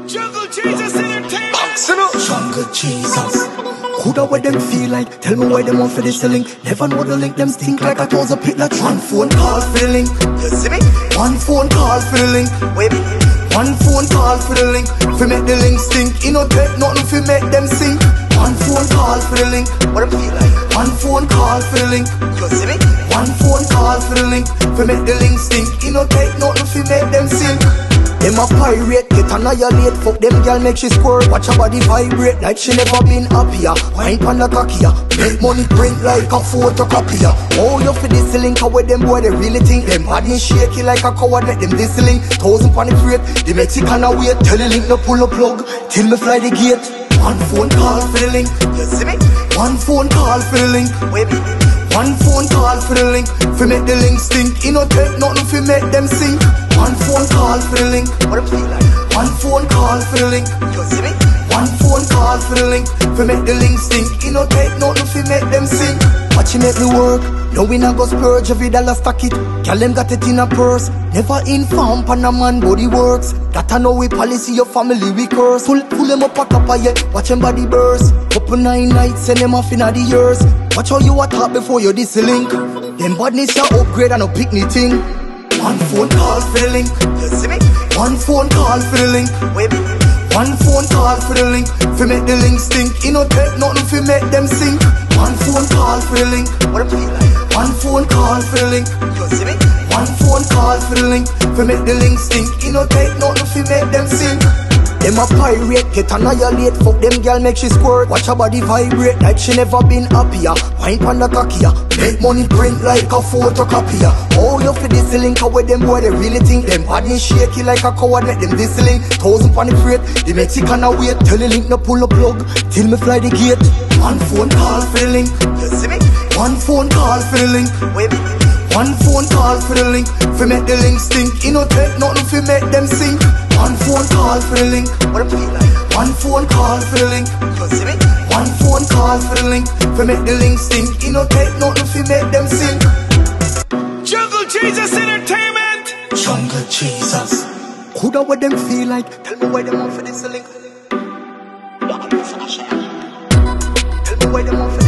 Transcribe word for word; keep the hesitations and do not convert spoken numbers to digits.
Jungle Jesus Entertainment. Jungle Jesus. Coulda what them feel like? Tell me why them want for this link. Never know the link, them stink like a toes of pit like one phone call for the link. You see me? One phone call for the link. Wait me. One phone call for the link. Fi make the link stink. You know take nothing fi make them sing. One phone call for the link. What them feel like? One phone call for the link. You see me? One phone call for the link. Fi make the link stink. You know take nothing fi make them sing. Them a pirate, get annihilate. Fuck them girl, make she squirt. Watch her body vibrate like she never been happier. Wine pan the cockier, make money print like a photocopier. Oh, you for this link, how with them boy they really think. Them body shaky like a coward, make them this link. Thousand pan the freight, the Mexican a wait. Tell the link no pull a plug, till me fly the gate. One phone call for the link, you see me? One phone call for the link, wait me. One phone call for the link, fi make the link stink. You know take nothing fi make them sing. One phone call for the link, what them feel like? One phone call for the link, you see me? One phone call for the link, fi make the link stink. You know take nothing fi make them sing. Watch you make me work, no we not go splurge every dollar stack it. Girl them got it in a purse, never inform pan a man body works. Gotta know we policy your family we curse. Pull, pull them up a top of yet, watch them body burst. Couple nine nights, send them off in the years. Watch how you attack before you this link. Them badness ya upgrade and no pick me thing. One phone call for the link, you see me? One phone call for the link, wait me. One phone call for the link, fi make the link stink. You know take nothing fi make them sing. One phone call for the link, what them feel like? One phone call for the link, you see me? One phone call for the link, fi make the link stink. You know take nothing fi make them sing. Them a pirate, get annihilate. Fuck them girl, make she squirt. Watch her body vibrate like she never been happier. Wine pan the cockier, make money print like a photocopier. Oh, you for this link, how with them boy they really think. Them body shaky like a coward, make them this link. Thousand pan the freight, the Mexican a wait. Tell the link no pull a plug, till me fly the gate. One phone call for the link, you see me? One phone call for the link, wait me. One phone call for the link, fi make the link stink. You know take nothing fi make them sing. One phone call for the link, what them feel like? One phone call for the link, you see me? One phone call for the link, fi make the link stink. You know take nothing fi make them sing. Jungle Jesus Entertainment. Jungle Jesus. Coulda what them feel like? Tell me why them want for this link. Tell me why them want for